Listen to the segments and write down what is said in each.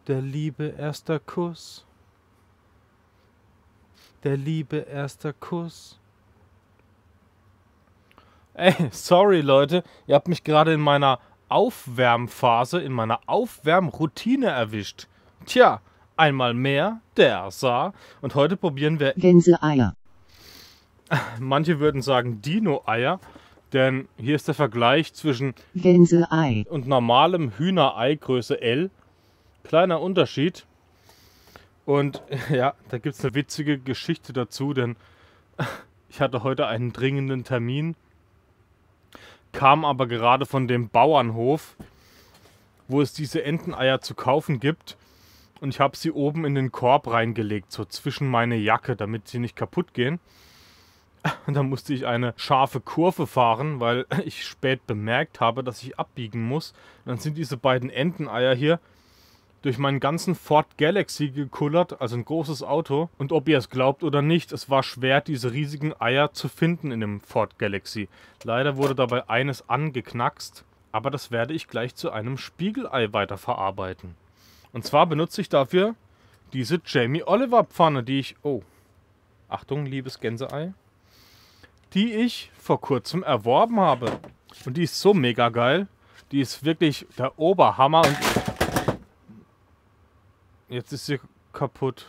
Der liebe erster Kuss. Der liebe erster Kuss. Ey, sorry Leute, ihr habt mich gerade in meiner Aufwärmphase, in meiner Aufwärmroutine erwischt. Tja, einmal mehr, der sah. Und heute probieren wir, Gänseeier. manche würden sagen Dino-Eier, denn hier ist der Vergleich zwischen Gänseei. und normalem Hühnerei Größe L. Kleiner Unterschied. Und ja, da gibt es eine witzige Geschichte dazu, denn ich hatte heute einen dringenden Termin, kam aber gerade von dem Bauernhof, wo es diese Enteneier zu kaufen gibt. Und ich habe sie oben in den Korb reingelegt, so zwischen meine Jacke, damit sie nicht kaputt gehen. Und dann musste ich eine scharfe Kurve fahren, weil ich spät bemerkt habe, dass ich abbiegen muss. Und dann sind diese beiden Enteneier hier durch meinen ganzen Ford Galaxy gekullert, also ein großes Auto. Und ob ihr es glaubt oder nicht, es war schwer, diese riesigen Eier zu finden in dem Ford Galaxy. Leider wurde dabei eines angeknackst, aber das werde ich gleich zu einem Spiegelei weiterverarbeiten. Und zwar benutze ich dafür diese Jamie Oliver Pfanne, die ich... Oh, Achtung, liebes Gänseei. Die ich vor kurzem erworben habe. Und die ist so mega geil. Die ist wirklich der Oberhammer. Und jetzt ist sie kaputt.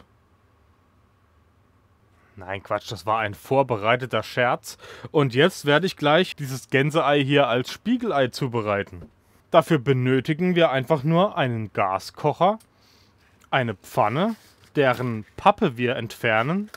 Nein, Quatsch, das war ein vorbereiteter Scherz. Und jetzt werde ich gleich dieses Gänseei hier als Spiegelei zubereiten. Dafür benötigen wir einfach nur einen Gaskocher, eine Pfanne, deren Pappe wir entfernen,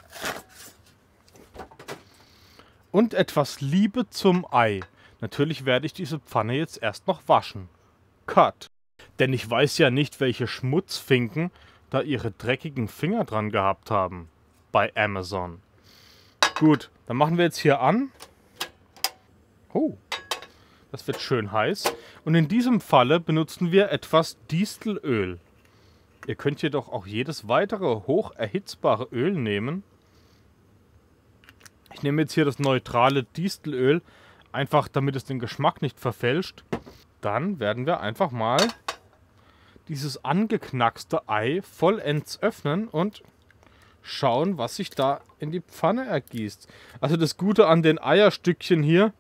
und etwas Liebe zum Ei. Natürlich werde ich diese Pfanne jetzt erst noch waschen. Cut. Denn ich weiß ja nicht, welche Schmutzfinken da ihre dreckigen Finger dran gehabt haben. Bei Amazon. Gut, dann machen wir jetzt hier an. Oh, das wird schön heiß. Und in diesem Falle benutzen wir etwas Distelöl. Ihr könnt jedoch auch jedes weitere hoch erhitzbare Öl nehmen. Ich nehme jetzt hier das neutrale Distelöl, einfach damit es den Geschmack nicht verfälscht. Dann werden wir einfach mal dieses angeknackste Ei vollends öffnen und schauen, was sich da in die Pfanne ergießt. Also das Gute an den Eierstückchen hier,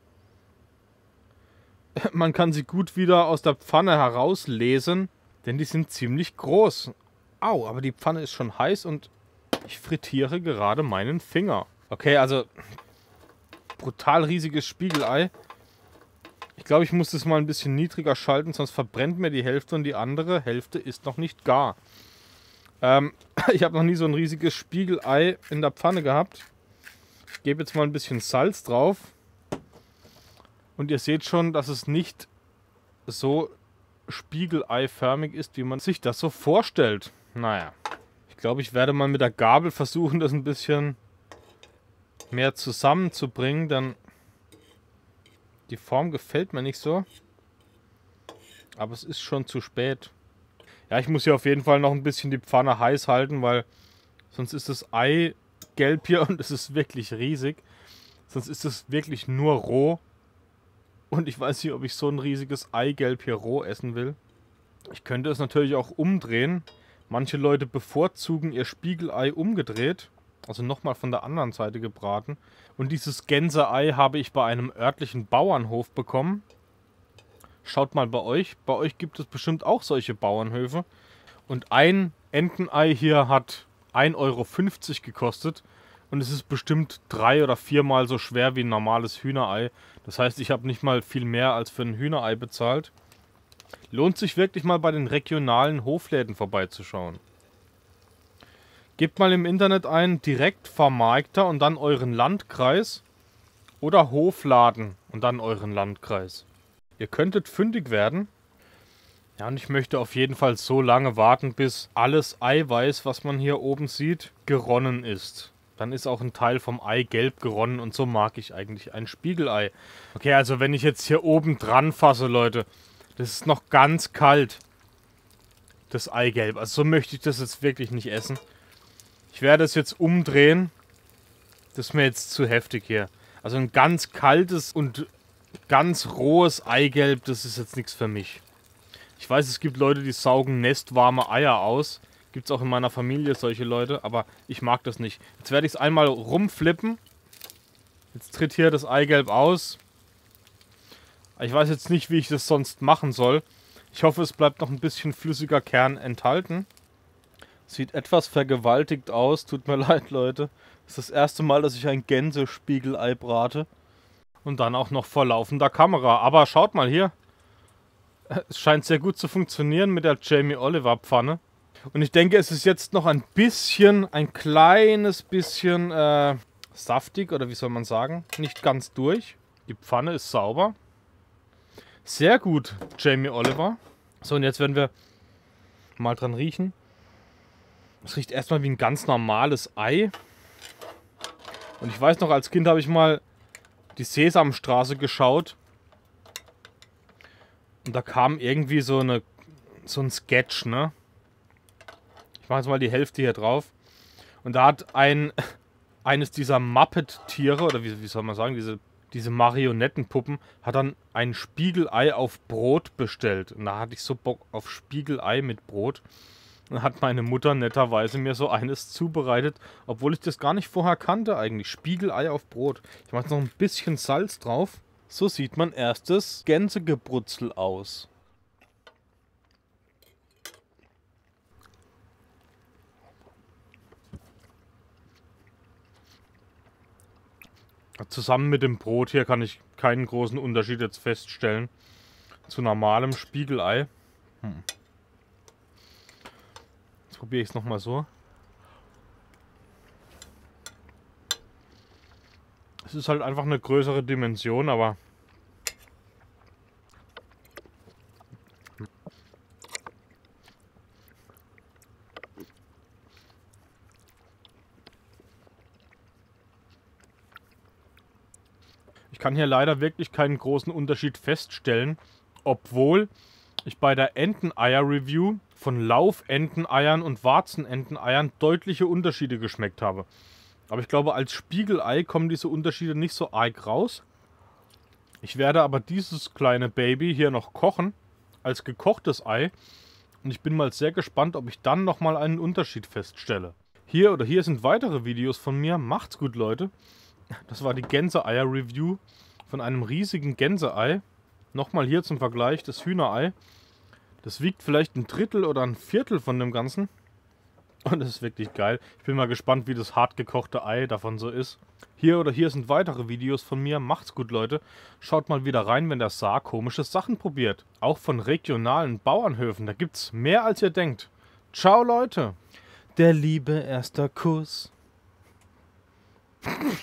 man kann sie gut wieder aus der Pfanne herauslesen, denn die sind ziemlich groß. Au, aber die Pfanne ist schon heiß und ich frittiere gerade meinen Finger. Okay, also brutal riesiges Spiegelei. Ich glaube, ich muss das mal ein bisschen niedriger schalten, sonst verbrennt mir die Hälfte und die andere Hälfte ist noch nicht gar. Ich habe noch nie so ein riesiges Spiegelei in der Pfanne gehabt. Ich gebe jetzt mal ein bisschen Salz drauf. Und ihr seht schon, dass es nicht so spiegeleiförmig ist, wie man sich das so vorstellt. Naja, ich glaube, ich werde mal mit der Gabel versuchen, das ein bisschen mehr zusammenzubringen, denn die Form gefällt mir nicht so. Aber es ist schon zu spät. Ja, ich muss hier auf jeden Fall noch ein bisschen die Pfanne heiß halten, weil sonst ist das Ei gelb hier und es ist wirklich riesig. Sonst ist es wirklich nur roh. Und ich weiß nicht, ob ich so ein riesiges Eigelb hier roh essen will. Ich könnte es natürlich auch umdrehen. Manche Leute bevorzugen ihr Spiegelei umgedreht. Also nochmal von der anderen Seite gebraten. Und dieses Gänseei habe ich bei einem örtlichen Bauernhof bekommen. Schaut mal bei euch. Bei euch gibt es bestimmt auch solche Bauernhöfe. Und ein Entenei hier hat 1,50 € gekostet. Und es ist bestimmt 3- oder 4-mal so schwer wie ein normales Hühnerei. Das heißt, ich habe nicht mal viel mehr als für ein Hühnerei bezahlt. Lohnt sich wirklich mal bei den regionalen Hofläden vorbeizuschauen. Gebt mal im Internet ein Direktvermarkter und dann euren Landkreis oder Hofladen und dann euren Landkreis. Ihr könntet fündig werden. Ja, und ich möchte auf jeden Fall so lange warten, bis alles Eiweiß, was man hier oben sieht, geronnen ist. Dann ist auch ein Teil vom Eigelb geronnen und so mag ich eigentlich ein Spiegelei. Okay, also wenn ich jetzt hier oben dran fasse, Leute, das ist noch ganz kalt. Das Eigelb. Also so möchte ich das jetzt wirklich nicht essen. Ich werde es jetzt umdrehen. Das ist mir jetzt zu heftig hier. Also ein ganz kaltes und ganz rohes Eigelb, das ist jetzt nichts für mich. Ich weiß, es gibt Leute, die saugen nestwarme Eier aus. Gibt es auch in meiner Familie solche Leute, aber ich mag das nicht. Jetzt werde ich es einmal rumflippen. Jetzt tritt hier das Eigelb aus. Ich weiß jetzt nicht, wie ich das sonst machen soll. Ich hoffe, es bleibt noch ein bisschen flüssiger Kern enthalten. Sieht etwas vergewaltigt aus. Tut mir leid, Leute. Das ist das erste Mal, dass ich ein Gänsespiegelei brate. Und dann auch noch vor laufender Kamera. Aber schaut mal hier. Es scheint sehr gut zu funktionieren mit der Jamie Oliver Pfanne. Und ich denke, es ist jetzt noch ein kleines bisschen saftig, oder wie soll man sagen? Nicht ganz durch. Die Pfanne ist sauber. Sehr gut, Jamie Oliver. So, und jetzt werden wir mal dran riechen. Es riecht erstmal wie ein ganz normales Ei. Und ich weiß noch, als Kind habe ich mal die Sesamstraße geschaut. Und da kam irgendwie so ein Sketch, ne? Ich mache jetzt mal die Hälfte hier drauf. Und da hat eines dieser Muppet-Tiere, oder wie soll man sagen, diese Marionettenpuppen, hat dann ein Spiegelei auf Brot bestellt. Und da hatte ich so Bock auf Spiegelei mit Brot. Und dann hat meine Mutter netterweise mir so eines zubereitet, obwohl ich das gar nicht vorher kannte eigentlich. Spiegelei auf Brot. Ich mache jetzt noch ein bisschen Salz drauf. So sieht mein erstes Gänsegebrutzel aus. Zusammen mit dem Brot hier kann ich keinen großen Unterschied jetzt feststellen zu normalem Spiegelei. Jetzt probiere ich es nochmal so. Es ist halt einfach eine größere Dimension, aber ich kann hier leider wirklich keinen großen Unterschied feststellen, obwohl ich bei der Enteneier-Review von Laufenteneiern und Warzenenteneiern deutliche Unterschiede geschmeckt habe. Aber ich glaube, als Spiegelei kommen diese Unterschiede nicht so arg raus. Ich werde aber dieses kleine Baby hier noch kochen, als gekochtes Ei. Und ich bin mal sehr gespannt, ob ich dann nochmal einen Unterschied feststelle. Hier sind weitere Videos von mir. Macht's gut, Leute. Das war die Gänseeier-Review von einem riesigen Gänseei. Nochmal hier zum Vergleich das Hühnerei. Das wiegt vielleicht ein Drittel oder ein Viertel von dem Ganzen. Und das ist wirklich geil. Ich bin mal gespannt, wie das hart gekochte Ei davon so ist. Hier sind weitere Videos von mir. Macht's gut, Leute. Schaut mal wieder rein, wenn der Saar komische Sachen probiert. Auch von regionalen Bauernhöfen. Da gibt's mehr, als ihr denkt. Ciao, Leute. Der liebe erster Kuss.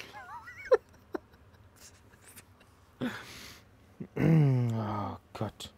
Oh Gott.